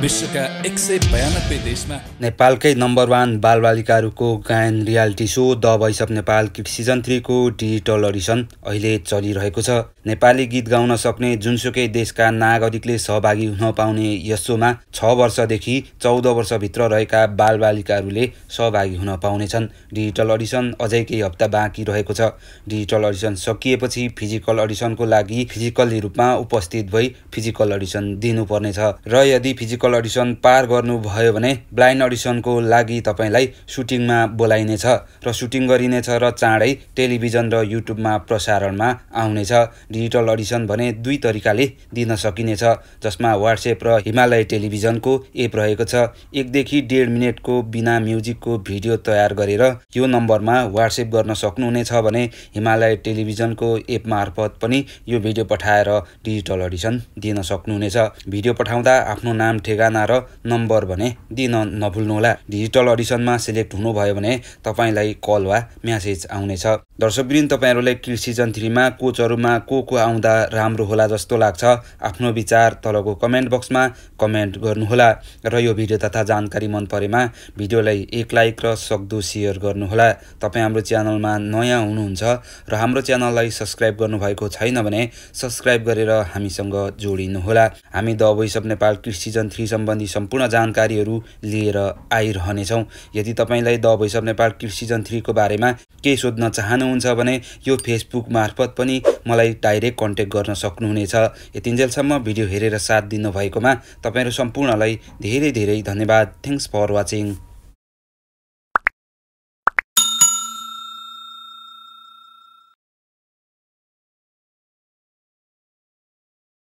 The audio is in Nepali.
विश्वका 192 देशमा नेपालकै नम्बर 1 बालबालिकाहरूको गायन reality show the voice of Nepal kids season 3 को डिजिटल अडिसन अहिले चलिरहेको छ। नेपाली गीत गाउन सक्ने जुनसुकै देशका नागरिकले सहभागी हुन पाउने यस सोमा 6 वर्षदेखि 14 वर्षभित्र रहेका बालबालिकाहरूले सहभागी हुन पाउनेछन्। डिजिटल अडिसन अझै केही हप्ता बाँकी रहेको छ। डिजिटल अडिसन सकिएपछि फिजिकल अडिसनको लागि फिजिकली रूपमा उपस्थित भई फिजिकल अडिसन दिनुपर्नेछ र यदि फिजिकल अडिसन पार गर्नुभयो भने ब्लाइन्ड अडिसनको लागि तपाईलाई सुटिङमा बोलाइनेछ र सुटिङ गरिनेछ र चाँडै टेलिभिजन र युट्युबमा प्रसारणमा आउनेछ। डिजिटल अडिसन भने दुई तरिकाले दिन सकिनेछ, जसमा व्हाट्सएप र हिमालय टेलिभिजनको एप रहेको छ। 1 देखि 1.5 मिनेटको बिना म्युजिकको भिडियो तयार गरेर यो नम्बरमा व्हाट्सएप गर्न सक्नुहुनेछ भने हिमालय टेलिभिजनको एप मार्फत पनि यो भिडियो पठाएर डिजिटल अडिसन दिन सक्नुहुनेछ। भिडियो पठाउँदा आफ्नो नाम, ठेगाना र नम्बर भने दिन नभुल्नुहोला। डिजिटल अडिसनमा सिलेक्ट हुनुभयो भने तपाईलाई कल वा म्यासेज आउनेछ। दर्शकवृन्द, तपाईहरुलाई किड्स सिजन 3 मा कोचहरुमा को आउँदा राम्रो होला जस्तो लाग्छ? आफ्नो विचार तलको कमेन्ट बक्समा कमेन्ट गर्नुहोला र यो भिडियो तथा जानकारी मन परेमा भिडियोलाई 1 लाइक र सक्दो शेयर गर्नुहोला। तपाई हाम्रो च्यानलमा नयाँ हुनुहुन्छ र हाम्रो च्यानललाई सब्स्क्राइब गर्नुभएको छैन भने सब्स्क्राइब गरेर हामीसँग जोडिनुहोला। हामी the voice of Nepal kids season 3 सम्बन्धी सम्पूर्ण जानकारीहरू लिएर आइरहनेछौँ। यदि तपाईलाई the voice of Nepal kids season 3 को बारेमा केही सोध्न चाहनुहुन्छ भने यो फेसबुक मार्फत पनि मलाई डाइरेक्ट कन्ट्याक्ट गर्न सक्नुहुनेछ। यतिन्जेलसम्म भिडियो हेरेर साथ दिनुभएकोमा तपाईहरु सम्पूर्णलाई धेरै धेरै धन्यवाद। Thanks for watching.